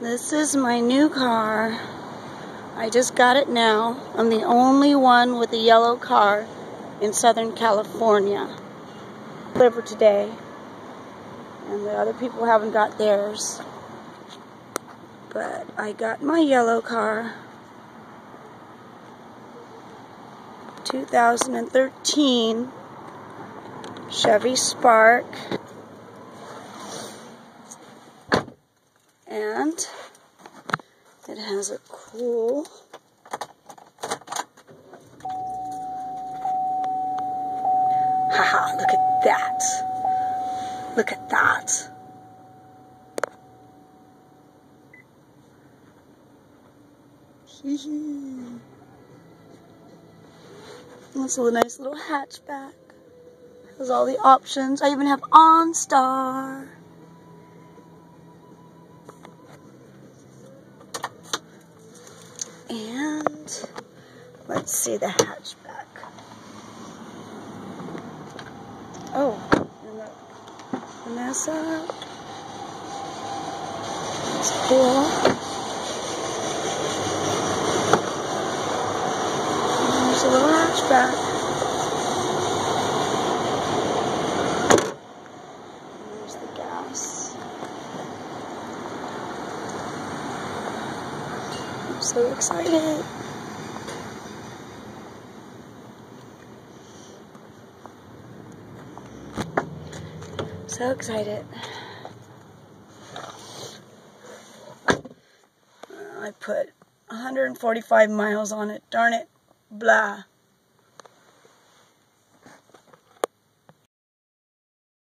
This is my new car. I just got it now. I'm the only one with a yellow car in Southern California. Delivered today. And the other people haven't got theirs. But I got my yellow car. 2013 Chevy Spark. And it has a cool haha, look at that. Look at that. It's a nice little hatchback. Has all the options. I even have OnStar. And let's see the hatchback. Oh, and look, Vanessa. That's cool. And there's a little hatchback. And there's the gas. I'm so excited. So excited. I put 145 miles on it. Darn it. Blah.